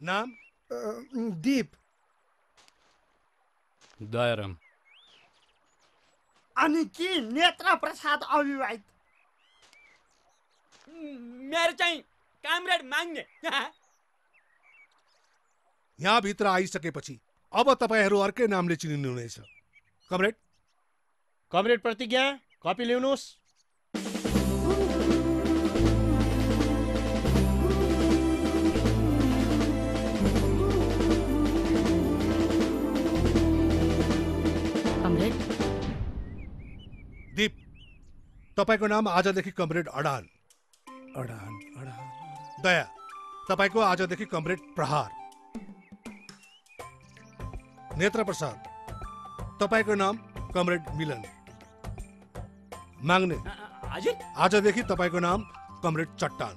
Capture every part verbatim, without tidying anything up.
नाम दीप। दयाराम। अनि के नेत्र प्रसाद अविवाहित? मेरो चाहिँ कामरेड माग्ने। यहाँ भित्र आइसकेपछि अब तपाईहरू अर्कै नामले चिनिनुहुनेछ। कमरेड कमरेड प्रतिज्ञा कपी ल्याउनुहोस्। कमरेड दीप, तपाईको नाम आजदेखि कमरेड अडान। अडान अडान। दया, तपाईको आजदेखि कमरेड प्रहार। नेत्र प्रसाद, तपाईको नाम कमरेड मिलन। माग्ने, हजुर आजदेखि तपाईको नाम कमरेड चट्टान।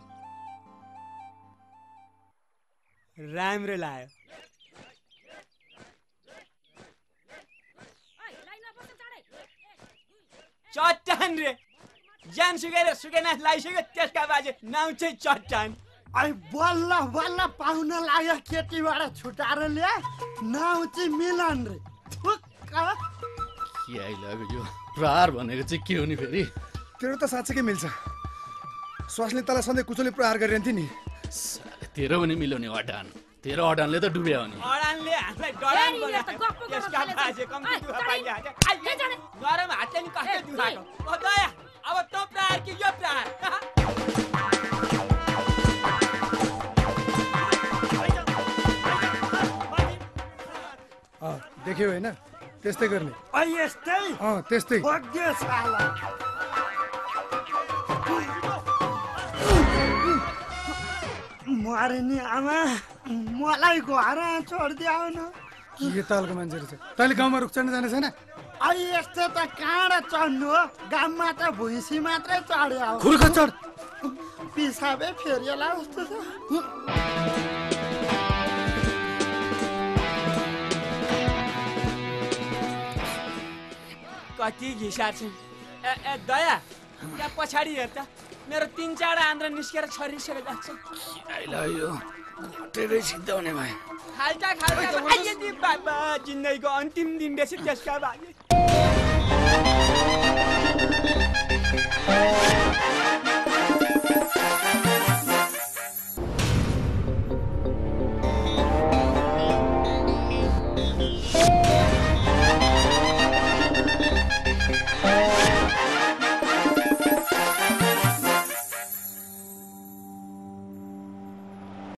राम्रो लाग्यो। चट्टान रे, ज्यान सुकेर सुकेना लागिसक्यो त्यसका बाजे नाउँ चाहिँ चट्टान। आई बल्ल बल्ल पाउन लाग्यो केटीबाट छुटाएर ल्या। नाउँ चाहिँ मिलन रे। ठुक्क के आइलाग्यो यो प्रहार भनेको चाहिँ के हो नि फेरि? तेरो त साँच्चै मिल्छ। स्वास्नी तलाई सधैँ कुचोले प्रहार गरिरहन्थ्यो नि। साले तेरो पनि मिल्यो नि अडान। तेरो अडानले त डुब्यो नि। अडानले हामीलाई डरान बनायो। त्यसका बाजे कम्ती दुखा पाइहाल्छ। गरम हातले नि कस्तो दुखाएको। ओ दया, अब तँ प्रहार कि यो प्रहार? देख्यौ होइन? त्यस्तै गर्ने। आई यस्तै अँ त्यस्तै। बग्यो साला। मरे नि आमा, मलाई घर छोडिदियो न। के तालको मान्छेहरू छ? तैँले गाउँमा रुख चढ्न जाने छैन? आई यस्तो त काँडा चढ्नु हो, गाममा त भुइँसी मात्रै चढ्यो। खुर्ख चढ। पिसाबे फेरिएला जस्तो छ। कति घिसा छ। ए ए दया, त्यहाँ पछाडि हेर त, मेरो तिन चारवटा आन्द्रा निस्केर छरिसकेको जान्छ। आइलाग्यो घटेरै सिद्ध हुने भए। खाल्टा खाल्टा आइए दि बाबा, जिन्दगीको अन्तिम दिन रहेछ त्यसका बाजे।